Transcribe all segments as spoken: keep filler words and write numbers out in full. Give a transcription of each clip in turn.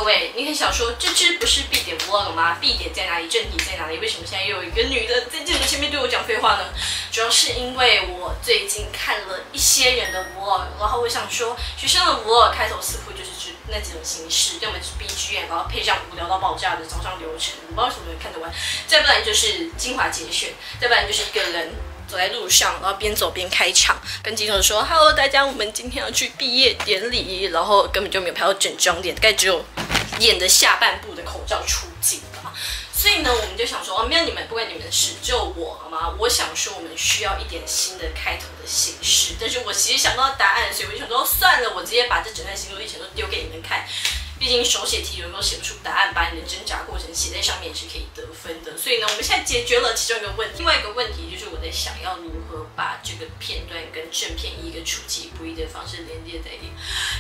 位，你可以想说，这支不是必点 vlog 吗？必点在哪里？正题在哪里？为什么现在又有一个女的在镜头前面对我讲废话呢？主要是因为我最近看了一些人的 vlog， 然后我想说，学生的 vlog 开头似乎就是指那几种形式，要么就是 B G M， 然后配上无聊到爆炸的早上流程，我不知道为什么人看得完；再不然就是精华节选，再不然就是一个人走在路上，然后边走边开场，跟镜头说 ：“Hello， 大家，我们今天要去毕业典礼。”然后根本就没有拍到整张脸，大概只有演的下半部的口罩出镜吧。所以呢，我们就想说，哦，没有你们，不关你们的事，只有我，好吗？我想说，我们需要一点新的开头的形式，但是我其实想到答案，所以我就想说，算了，我直接把这整段心路历程都丢给你们看。毕竟手写题有时候写不出答案，把你的挣扎过程写在上面是可以得分的。所以呢，我们现在解决了其中一个问题，另外一个问题就是我在想要如何把这个片段跟正片以一个出其不意的方式连接在一起。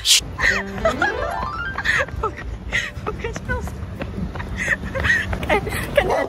我我快笑死！哎，看起来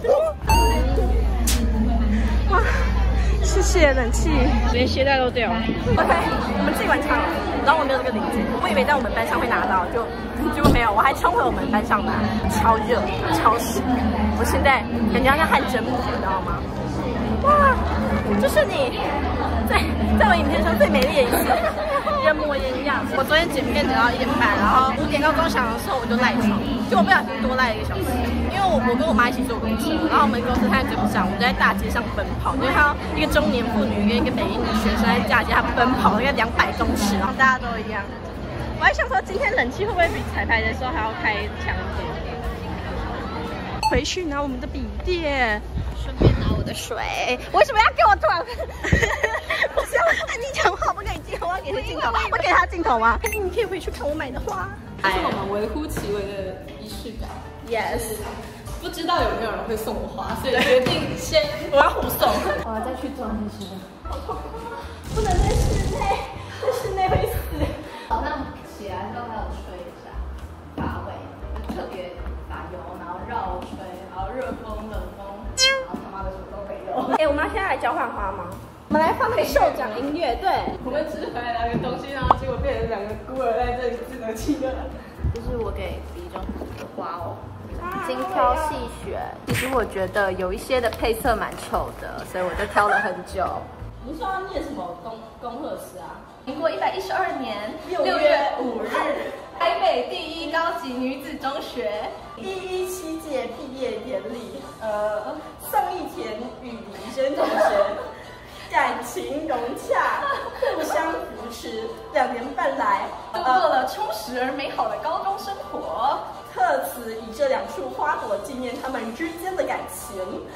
哇，谢谢冷气，连鞋带都掉了。OK， 我们自己完场了，然后我没有这个领子，我以为在我们班上会拿到，就结果没有，我还冲回我们班上拿，超热，超湿。我现在感觉好像汗蒸木，你知道吗？哇，这是你在在我影片上最美丽的一次。人模人样。我昨天剪片剪到一点半，然后五点到钟响的时候我就赖床，结果不小心多赖了一个小时。因为我我跟我妈一起坐公车，然后我们公司太跟不上，我们就在大街上奔跑，就看到一个中年妇女跟一个北一女学生在大街上奔跑，大概两百公尺，然后大家都一样。我还想说今天冷气会不会比彩排的时候还要开强一点？回去拿我们的笔电。顺便拿我的水，为什么要给我突然？我想跟你讲话，不给你镜头，我要给他镜头，我给他镜头吗？你可以回去看我买的花。 这是我们微乎其微的仪式感。 Yes， 不知道有没有人会送我花，所以决定先我要互送。 我要再去装一些， 好痛，不能在室内，在室内会死。 早上起来之后还有吹一下发尾，就特别打油，然后绕吹，然后热风冷风。 哎、欸，我们现在来交换花吗？我们来放那个授奖音乐。对， 我们只回来两个东西，然后结果变成两个孤儿在这里自得其乐。 这是我给李中的花哦，精挑细选。其实我觉得有一些的配色蛮丑的，所以我就挑了很久。 你说要念什么恭恭贺词啊？ 民国一百一十二年六月五日， 台北第一高级女子中学第一七届毕业典礼，呃，宋义田与李轩同学感情融洽，互相扶持，两年半来度过了充实而美好的高中生活。 特此以这两束花朵纪念他们之间的感情，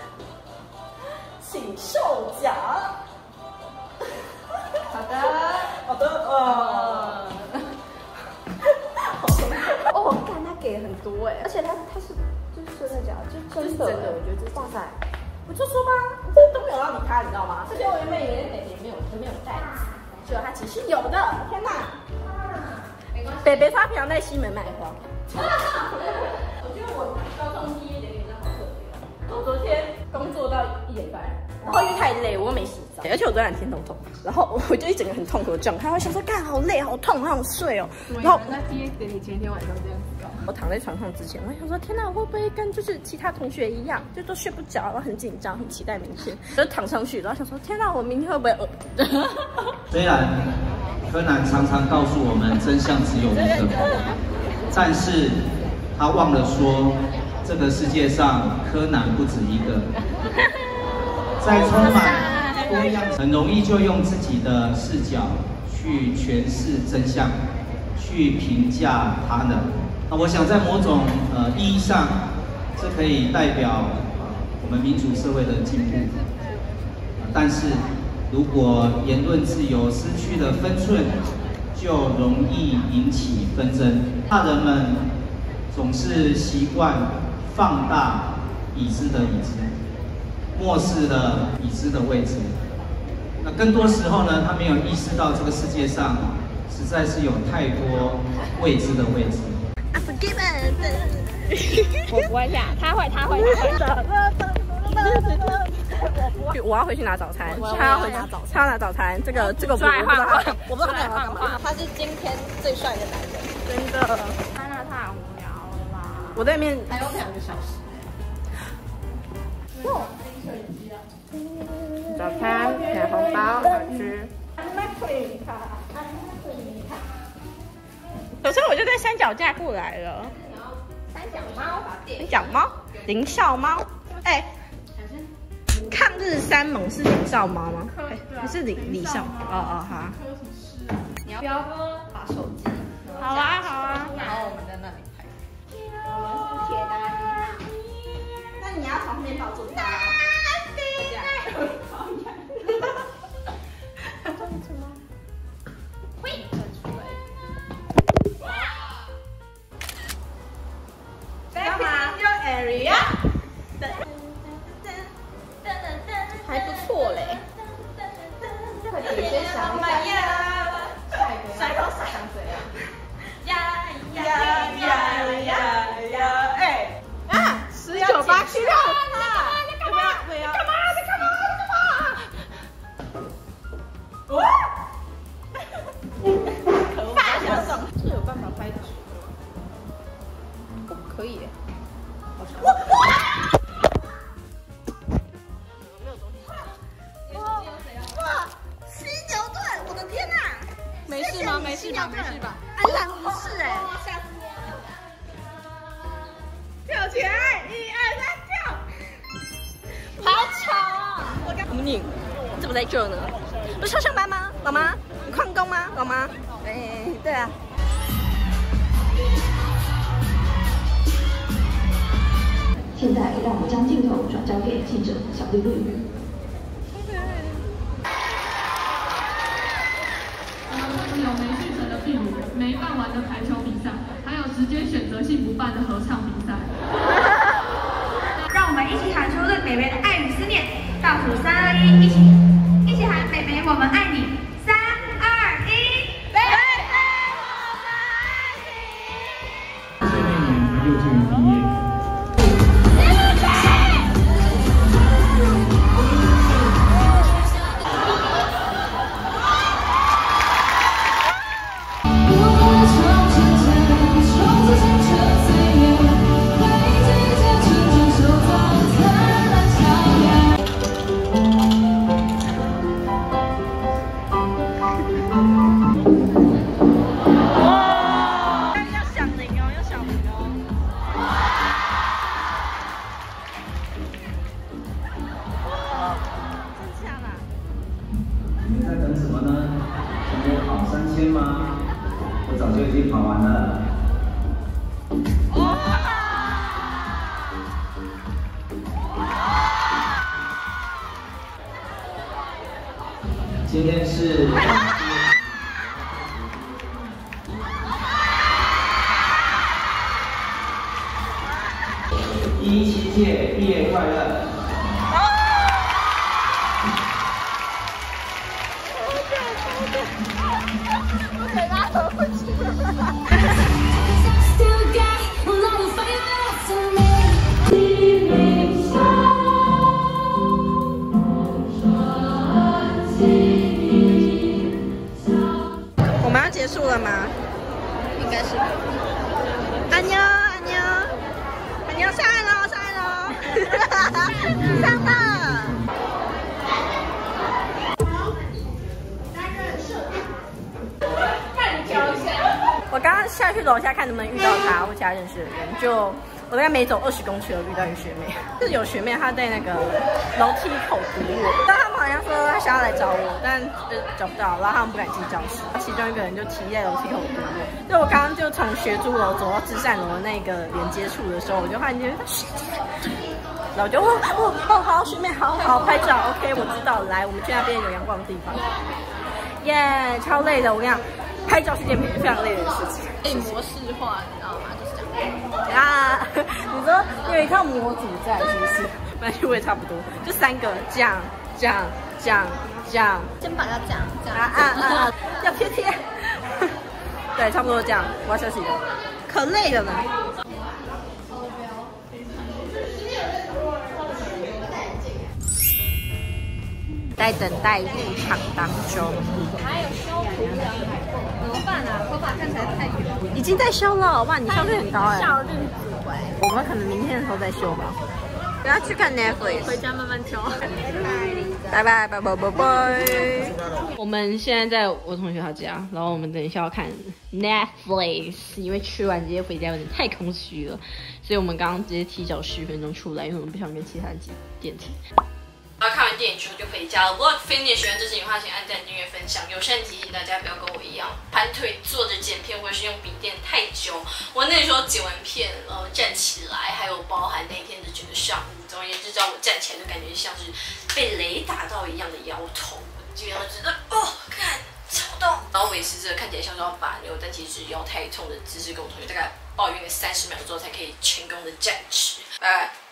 请授奖。 好的， 好的，呃， 哦，看他给很多哎，而且他他是就是真的假的，就是真的，真的，我觉得这哇塞， 我就说吧，这都没有让你拍，你知道吗？这些我原本以为北北没有没有带，结果他其实有的，天哪！北北他平常在西门卖花。我觉得我高中毕业典礼真的好特别，我昨天工作到一点半。然后因为太累，我又没洗澡，而且我昨天天头痛，然后我就一整个很痛苦的状态。我想说，干好累，好痛，好想睡哦。然后那毕业典礼前一天晚上这样子搞。 我躺在床上之前，我想说，天哪，我会不会跟就是其他同学一样，就都睡不着，然后很紧张，很期待明天。我就躺上去，然后想说，天哪，我明天会不会饿？ 虽然柯南常常告诉我们真相只有一个，但是他忘了说，这个世界上柯南不止一个。在充满多样，很容易就用自己的视角去诠释真相，去评价他人。那我想在某种呃意义上，这可以代表呃我们民主社会的进步。呃、但是如果言论自由失去了分寸，就容易引起纷争。大人们总是习惯放大已知的已知。漠视了已知的位置，那更多时候呢，他没有意识到这个世界上实在是有太多未知的位置。 我不会下，他会，他会，他会。我要回去拿早餐，他要回拿早餐，他要拿早餐。这个这个我不知道，我不知道他要干嘛。 他是今天最帅的男人， 真的。 他那太无聊了吧？ 我对面还有两个小时。哇！ 早餐买红包好吃。首先我就在三脚架过来了。 三脚猫， 三脚猫，林少猫，哎、欸，抗日三猛是林少猫吗？还是李李少？哦哦好。 你要不要把手机？ 好啊好啊。 然后我们在那里拍。我们是铁达尼号。那你要从后面抱住它。这样。 干嘛？叫 area， 还不错嘞。 快点先想一下，下一个，下一个想怎样？呀呀呀呀呀！哎啊，十九八七六，你干嘛？你干嘛？你干嘛？你干嘛？哇！可恶！发想这有办法拍的。可以耶，哇哇！没有东西。哇哇！犀牛盾，我的天哪！没事吗？没事吧？没事吧？安然无事哎！吓死我了！跳起来！一二三，跳！好吵啊！我刚你你怎么在这呢？不是要上班吗？老妈，你旷工吗？老妈？哎，对啊。 现在让我将镜头转交给记者小绿绿。 有没续成的病人，没办完的排球比赛，还有直接选择性不办的合唱比赛。 让我们一起喊出对北北的爱与思念，倒数三二一，一起一起喊北北我们爱你，三二一，北北我们爱你。 所以那年他幼稚园毕业。 你在等什么呢？想我跑三千吗？我早就已经跑完了。今天是一七届毕业快乐。 我们要结束了吗？应该是。安妞，安妞，安妞上来喽，上来喽，上了。我刚刚下去楼下看能不能遇到他或其他认识的人，就我大概每走二十公尺有遇到一个学妹，就是有学妹她在那个楼梯口堵我，但他们好像说她想要来找我，但呃找不到，然后他们不敢进教室，其中一个人就骑在楼梯口堵我，就我刚刚就从学珠楼走到至善楼的那个连接处的时候，我就发现学姐，然后我就哦哦哦好学妹好好拍照 ，OK 我知道，来我们去那边有阳光的地方，耶、yeah, 超累的，我跟你讲。拍照是件非常累的事情， 被模式化，你知道吗？就是这样。 啊，你说有一套模组在是不是？反正我也差不多，就三个这样这样这样这样， 肩膀要这样这样啊啊啊啊，要贴贴。对，差不多这样，我要休息了，可累了呢。在等待入场当中， 还有修图的，怎么办啊？头发看起来太油， 已经在修了，哇，你效率很高哎、 效率组哎， 哎，我们可能明天的时候再秀吧。不要去看 Netflix， 回家慢慢挑。 拜拜拜拜拜拜。我们现在在我同学他家，然后我们等一下要看 Netflix， 因为吃完直接回家有点太空虚了，所以我们刚刚直接提早十分钟出来，因为我们不想跟其他人挤电梯。 然后看完电影之后就回家了。不过非你也喜欢这支影话，请按赞、订阅、分享。友善提醒大家不要跟我一样盘腿坐着剪片，或者是用笔电太久。我那时候剪完片，然后站起来，还有包含那天的整个上午，总而言之，只要我站起来，就感觉像是被雷打到一样的腰痛。基本上觉得哦，看超痛。然后维持着看起来像是要拔牛，但其实腰太痛的姿势，跟我同学大概抱怨了三十秒之后，才可以成功的站直。拜拜。